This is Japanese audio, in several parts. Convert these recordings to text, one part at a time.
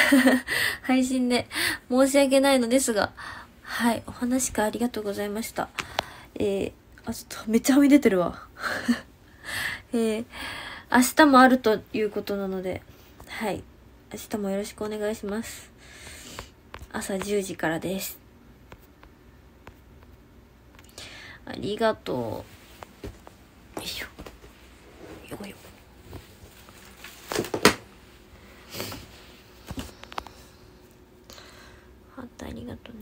配信で申し訳ないのですが、はい、お話会ありがとうございました。ちょっとめっちゃはみ出てるわ。明日もあるということなので、はい、明日もよろしくお願いします。朝10時からです。ありがとう。よいしょ。よいよ。ありがとうね。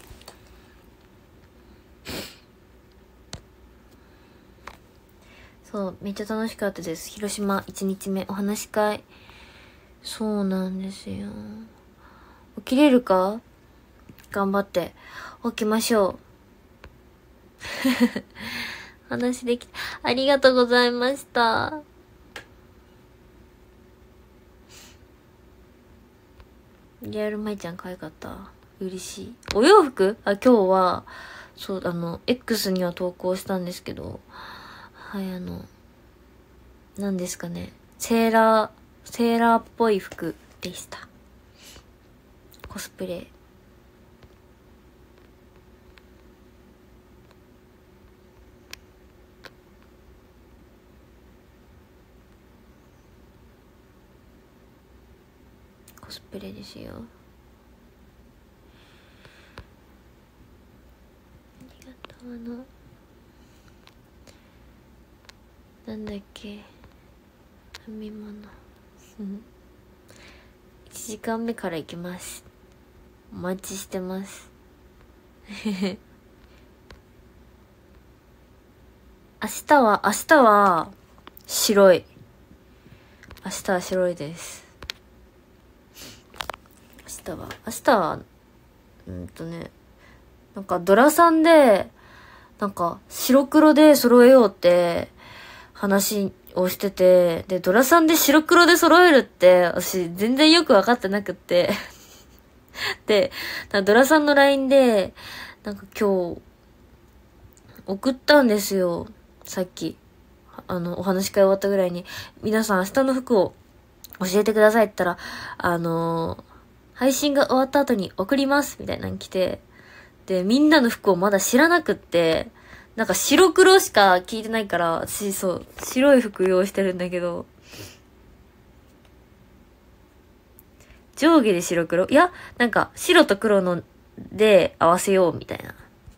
そう、めっちゃ楽しかったです。広島1日目、お話し会。そうなんですよ。起きれるか？頑張って起きましょう。話できた。ありがとうございました。リアルマイちゃん可愛かった。嬉しい。お洋服？今日は、そう、X には投稿したんですけど、はい、何ですかね。セーラーっぽい服でした。コスプレ。コスプレですよ。ありがとう。なんだっけ、飲み物。1時間目から行きます。お待ちしてます。明日は白い。明日は白いです。明日はなんかドラさんで、なんか白黒で揃えようって話をしてて、で、ドラさんで白黒で揃えるって、私全然よくわかってなくって。で、ドラさんの LINE で、なんか今日、送ったんですよ。さっき。お話し会終わったぐらいに、皆さん明日の服を教えてくださいって言ったら、配信が終わった後に送りますみたいなの来て、で、みんなの服をまだ知らなくって、なんか白黒しか聞いてないから、私そう、白い服用意してるんだけど、上下で白黒？いや、なんか白と黒ので合わせようみたいな。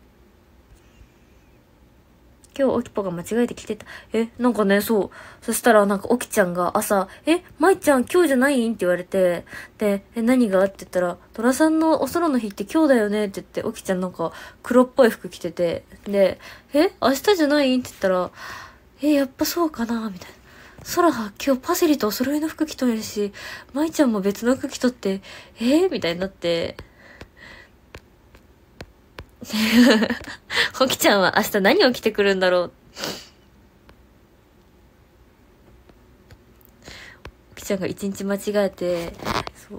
今日おきぽが間違えて着てた。なんかね、そう。そしたらなんかおきちゃんが朝、まいちゃん今日じゃないんって言われて、で、何がって言ったら、トラさんのお空の日って今日だよねって言って、おきちゃんなんか黒っぽい服着てて、で、明日じゃないんって言ったら、やっぱそうかなみたいな。空は今日パセリとお揃いの服着とるし、まいちゃんも別の服着とって、みたいになって、おきちゃんは明日何を着てくるんだろう。おきちゃんが一日間違えて、そう。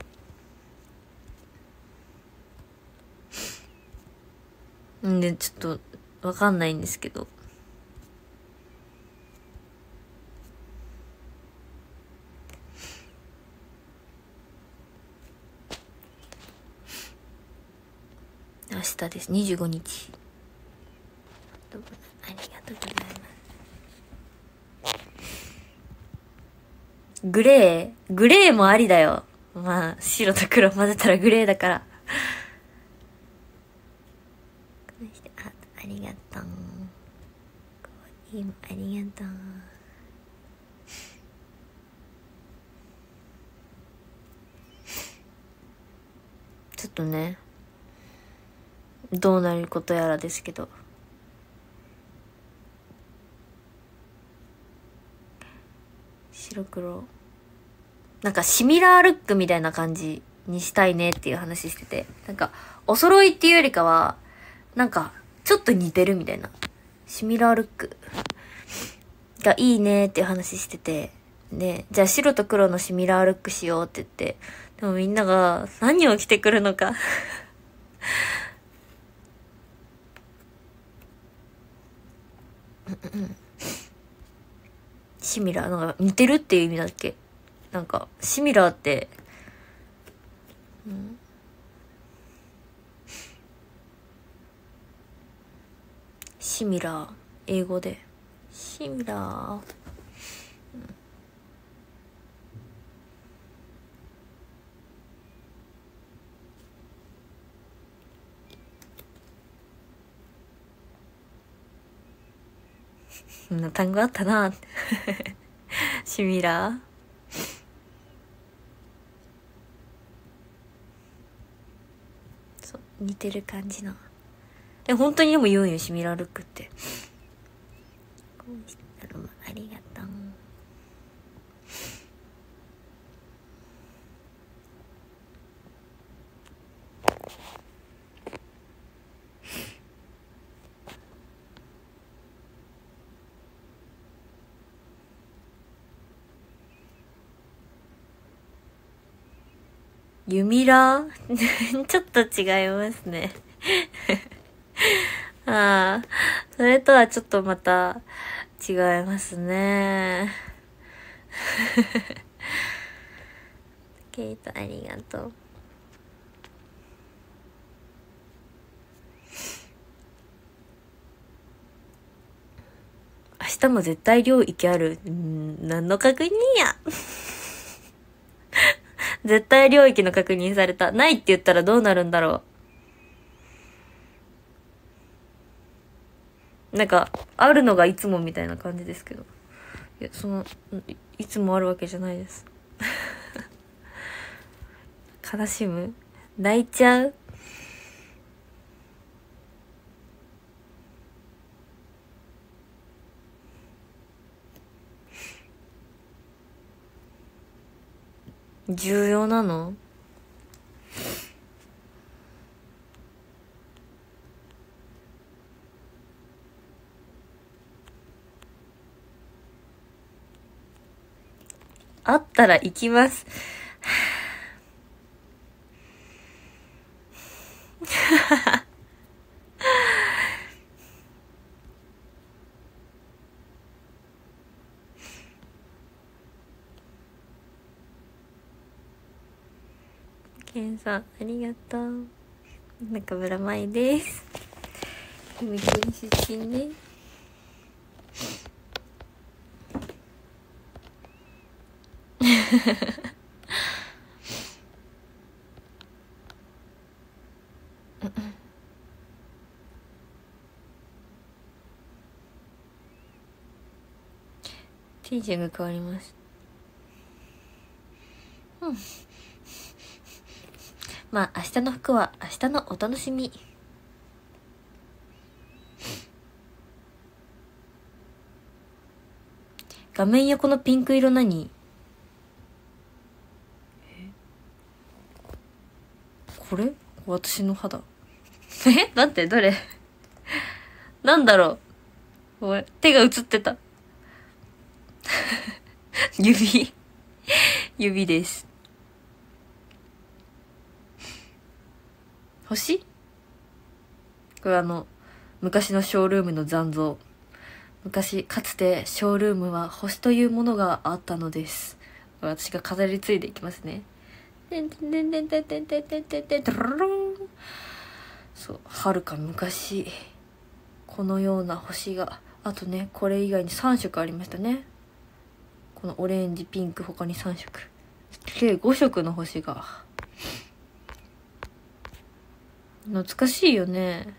んで、ちょっと、わかんないんですけど。明日です。25日。ありがとうございます。グレーもありだよ。まあ、白と黒混ぜたらグレーだから。ありがとう。ありがとう。ちょっとね、どうなることやらですけど。白黒。なんかシミラールックみたいな感じにしたいねっていう話してて。なんか、お揃いっていうよりかは、なんか、ちょっと似てるみたいな。シミラールックがいいねっていう話してて。で、じゃあ白と黒のシミラールックしようって言って。でもみんなが何を着てくるのか。シミラー、なんか似てるっていう意味だっけ？なんか、シミラーって、 うん。シミラー、英語でシミラー、うん、そんな単語あったなシミラー、そう似てる感じの。本当にでも言うんよ、シミラールックって。こうしたらありがとう。ユミラーちょっと違いますねああ、それとはちょっとまた違いますねケイトありがとう。明日も絶対領域ある。何の確認や絶対領域の確認された。ないって言ったらどうなるんだろう。なんか、あるのがいつもみたいな感じですけど。いや、いつもあるわけじゃないです。悲しむ？泣いちゃう？重要なの？あったら行きますケンさんありがとう。中村舞です。姫県出身ね。テンションが変わります。うん。まあ明日の服は明日のお楽しみ。画面横のピンク色何？これ？私の肌。待って、どれ？なんだろう。おい、手が映ってた。指です。星？これ昔のショールームの残像。かつてショールームは星というものがあったのです。私が飾り継いでいきますね。そう、はるか昔、このような星が、あとね、これ以外に3色ありましたね。このオレンジ、ピンク、他に3色。計5色の星が。懐かしいよね。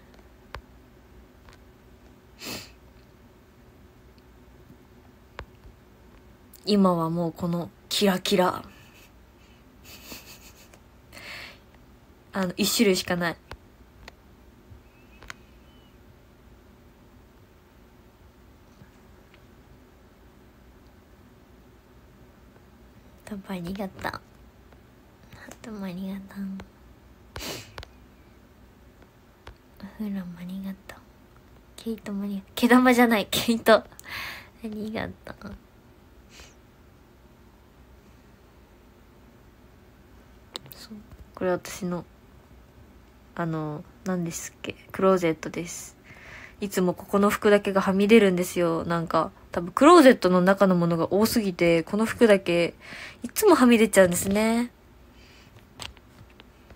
今はもうこのキラキラ。1種類しかない。どうもありがとう。どうもありがとう。お風呂もありがとう。ケイトもありがとう。毛玉じゃない、ケイト。ありがとう。そう。これ私の、何ですっけ、クローゼットです。いつもここの服だけがはみ出るんですよ。なんか、多分クローゼットの中のものが多すぎて、この服だけ、いつもはみ出ちゃうんですね。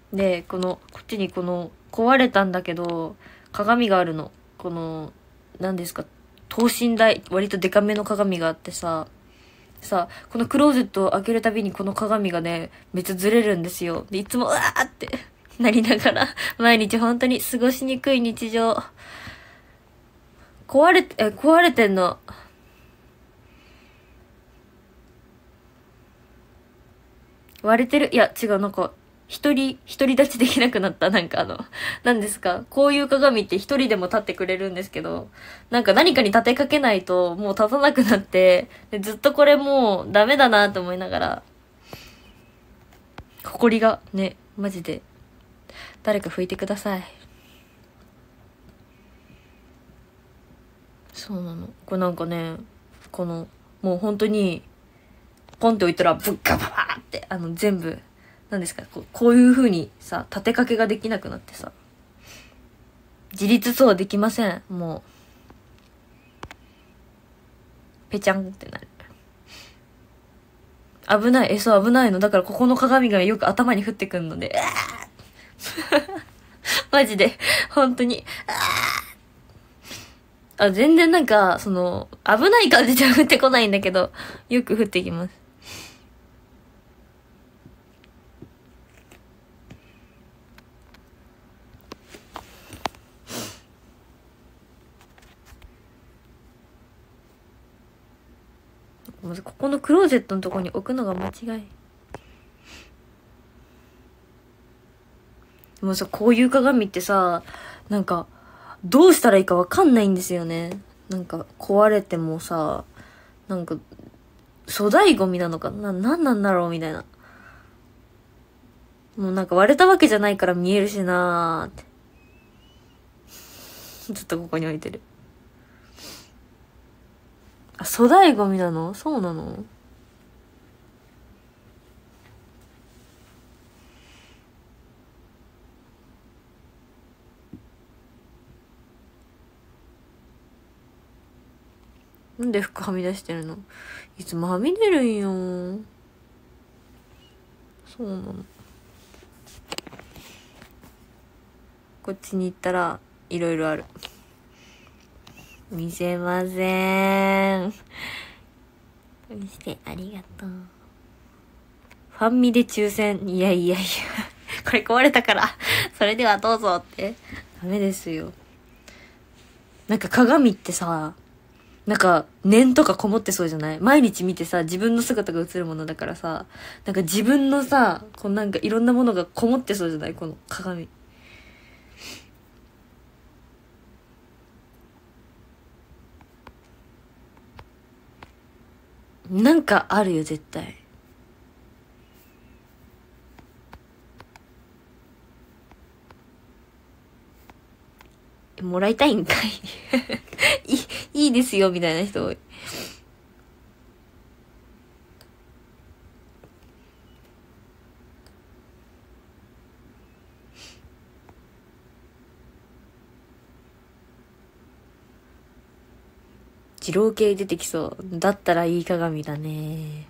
で、こっちに壊れたんだけど、鏡があるの。何ですか、等身大、割とデカめの鏡があってさ、このクローゼットを開けるたびにこの鏡がね、めっちゃずれるんですよ。で、いつも、うわーってなりながら、毎日本当に過ごしにくい日常。壊れてんの。割れてる。いや、違う、なんか、独り立ちできなくなった。何ですか、こういう鏡って一人でも立ってくれるんですけど、なんか何かに立てかけないと、もう立たなくなって、でずっとこれもうダメだなと思いながら、埃がね、マジで、誰か拭いてください。そうなの。これなんかね、もう本当に、ポンって置いたら、ブッガババーって、全部、何ですか、こういう風にさ、立てかけができなくなってさ、自立そうできません。もう、ぺちゃんってなる。危ない。そう、危ないの。だからここの鏡がよく頭に降ってくるので、マジで、本当に、全然なんか、危ない感じじゃ降ってこないんだけど、よく降ってきます。まずここのクローゼットのとこに置くのが間違い。もうさ、こういう鏡ってさ、なんか、どうしたらいいかわかんないんですよね。なんか、壊れてもさ、なんか、粗大ゴミなのかなんなんだろうみたいな。もうなんか割れたわけじゃないから見えるしなーって。ちょっとここに置いてる。粗大ゴミなの？そうなの？なんで服はみ出してるの？いつもはみ出るんよ。そうなの。こっちに行ったら、いろいろある。見せません。見せてありがとう。ファンミで抽選。いや。これ壊れたから、それではどうぞって。ダメですよ。なんか鏡ってさ、なんか念とかこもってそうじゃない？毎日見てさ、自分の姿が映るものだからさ、なんか自分のさ、なんかいろんなものがこもってそうじゃない？この鏡。なんかあるよ、絶対。もらいたいんかいいいですよ、みたいな人多い。二郎系出てきそう。だったらいい鏡だね。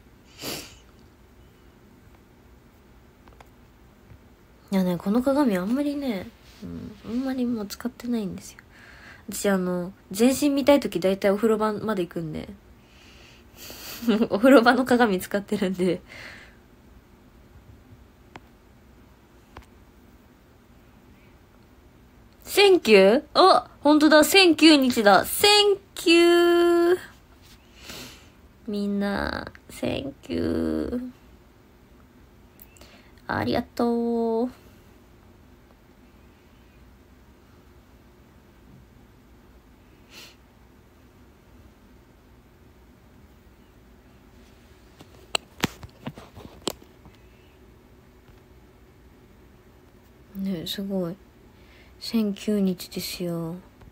いやね、この鏡あんまりね、あんまりもう使ってないんですよ。私全身見たいとき大体お風呂場まで行くんで。お風呂場の鏡使ってるんで。センキュー？あ、ほんとだ、センキュー日だ。センキュー。みんな、センキュー。ありがとう。ね、すごい。1009日ですよ。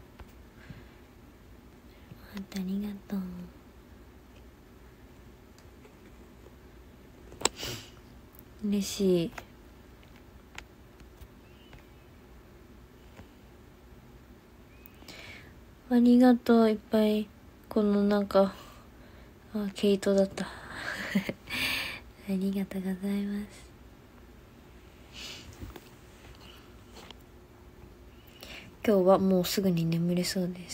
ありがとう。嬉しい。ありがとう、いっぱい。毛糸だった。ありがとうございます。 今日はもうすぐに眠れそうです。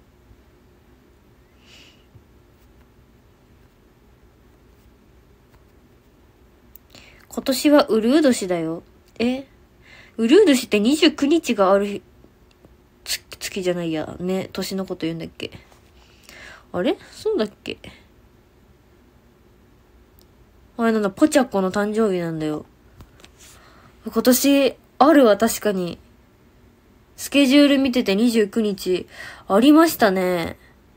今年はうるう年だよ。うるう年って29日がある日、月じゃないや。ね、年のこと言うんだっけ。あれそうだっけ。あれなんだ、ポチャッコの誕生日なんだよ。今年、あるわ、確かに。スケジュール見てて29日、ありましたね。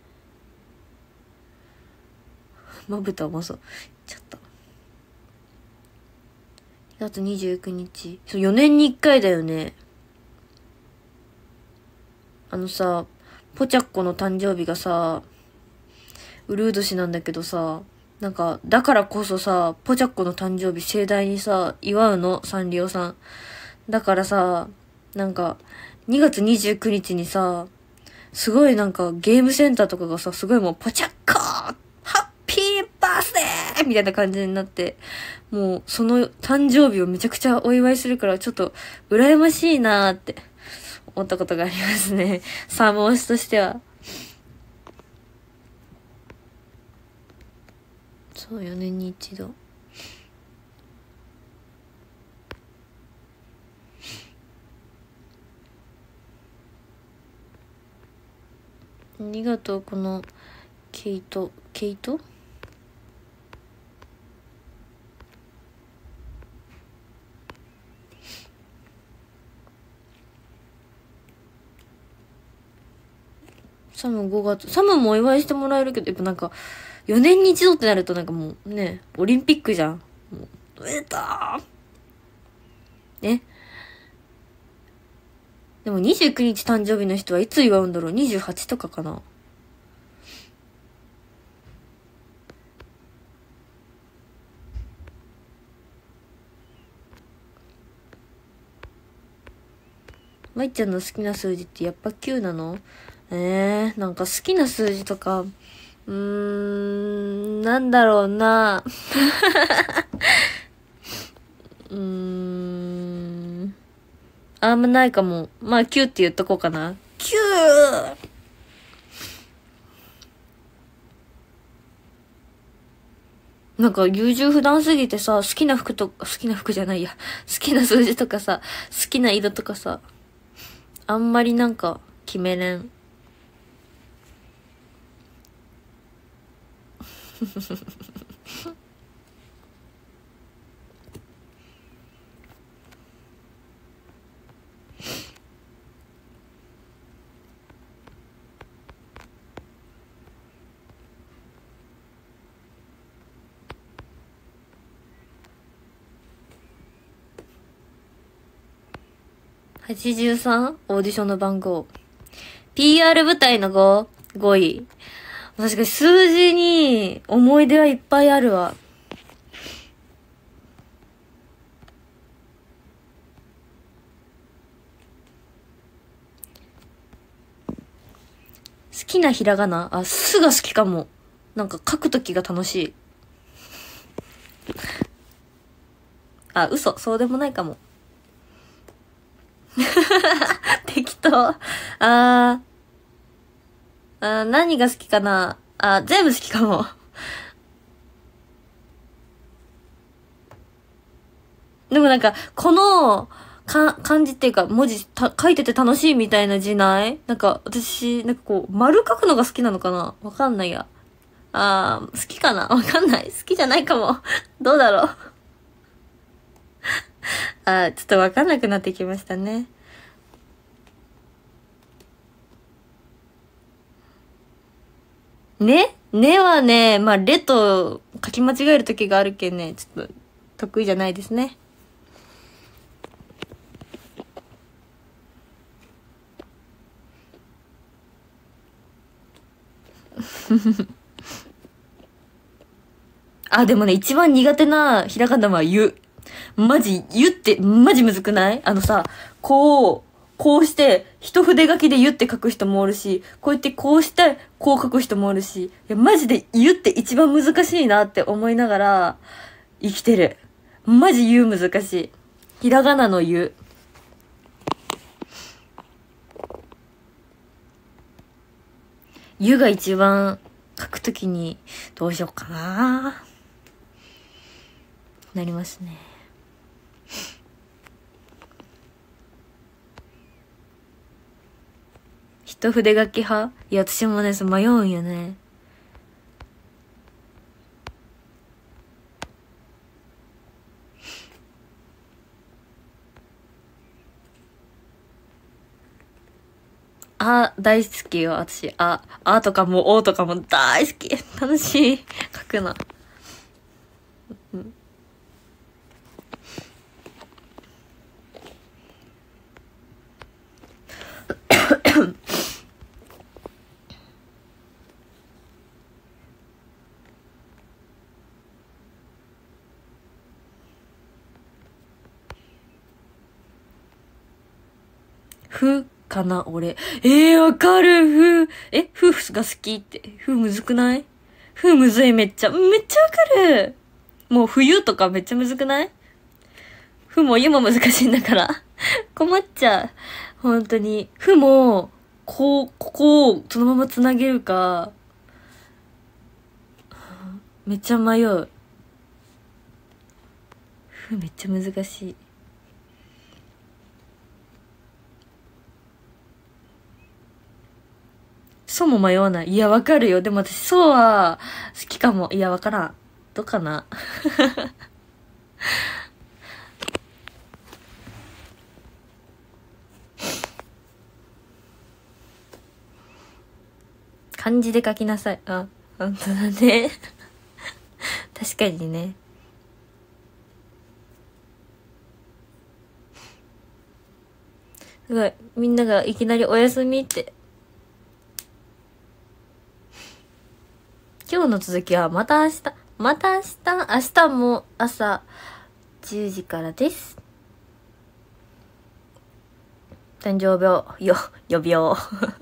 まぶたまそう。ちょっと。2月29日。そう、4年に1回だよね。さ、ポチャッコの誕生日がさ、うるう年なんだけどさ、なんか、だからこそさ、ポチャッコの誕生日盛大にさ、祝うの、サンリオさん。だからさ、なんか、2月29日にさ、すごいなんかゲームセンターとかがさ、すごいもうポチャッコハッピーバースデーみたいな感じになって、もうその誕生日をめちゃくちゃお祝いするから、ちょっと羨ましいなーって思ったことがありますね。サーモン推しとしては。そう、4年に一度。ありがとう、このケイトサム5月。サムもお祝いしてもらえるけど、やっぱなんか、4年に一度ってなるとなんかもうね、オリンピックじゃん。もう、でも29日誕生日の人はいつ祝うんだろう？ 28 とかかな。まいちゃんの好きな数字ってやっぱ9なの？なんか好きな数字とか、なんだろうな。あんまないかも。まあ9って言っとこうかな。9！なんか優柔不断すぎてさ、好きな服じゃないや。好きな数字とかさ、好きな色とかさ、あんまりなんか決めれん。83? オーディションの番号。PR 舞台の5位。確かに数字に思い出はいっぱいあるわ。好きなひらがな？あ、すが好きかも。なんか書くときが楽しい。あ、嘘。そうでもないかも。適当。何が好きかな。全部好きかも。でもなんか、この、漢字っていうか、文字書いてて楽しいみたいな字ない？なんか、私、なんかこう、丸書くのが好きなのかな？わかんないや。好きかな？わかんない。好きじゃないかも。どうだろう。ちょっとわかんなくなってきましたね。ねはね、まあ、レと書き間違える時があるけんね、ちょっと得意じゃないですね。でもね、一番苦手なひらがなはゆ。マジむずくない？こうして、一筆書きでゆって書く人もおるし、こうやってこうして、こう書く人もおるし、いや、マジでゆって一番難しいなって思いながら、生きてる。マジゆ難しい。ひらがなのゆ。 湯が一番書くときにどうしようかななりますね。一筆書き派？いや、私もね、迷うんよね。大好きよ、私。とかも、とかも大好き。楽しい。書くの。うん。ふかな、俺。わかる、夫婦が好きって。夫むずくない？夫むずい、めっちゃわかる。もう冬とかめっちゃむずくない？夫も湯も難しいんだから。困っちゃう。本当に。夫も、ここをそのままつなげるか、めっちゃ迷う。夫めっちゃ難しい。そうも迷わない。いや、わかるよ。でも私、そうは、好きかも。いや、わからん。どうかな。漢字で書きなさい。本当だね。確かにね。すごい。みんながいきなりお休みって。今日の続きはまた明日。明日も朝10時からです。誕生日、予病。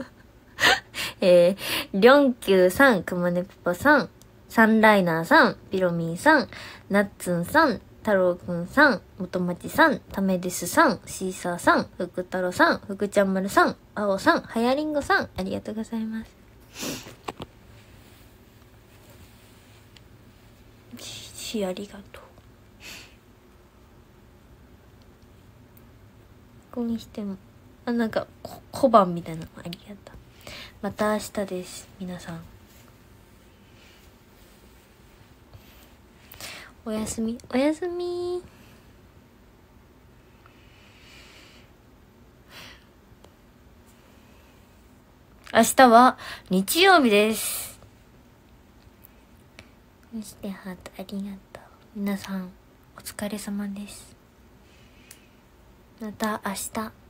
りょんきゅうさん、くまねっぽさん、サンライナーさん、ピロミーさん、ナッツンさん、太郎くんさん、元町さん、ためですさん、シーサーさん、福太郎さん、福ちゃんまるさん、あおさん、はやりんごさん、ありがとうございます。ありがとう。ここにしても、なんか、小判みたいなのありがとう。また明日です、皆さん。おやすみ。明日は日曜日です。そしてハートありがとう。皆さん、お疲れ様です。また明日。あ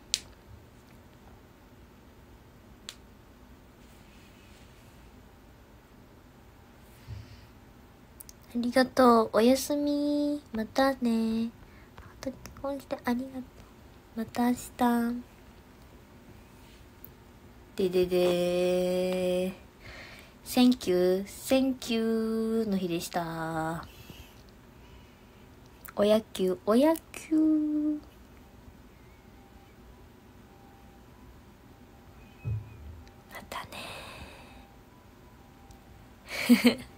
りがとう。おやすみ。またね。ハート結婚してありがとう。また明日。でででー。Thank you の日でした。お野球。またね